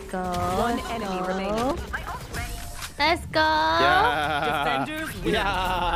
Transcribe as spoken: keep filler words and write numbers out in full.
go. One Let's enemy go. remaining. Let's go. Yeah. Defenders win. Yeah.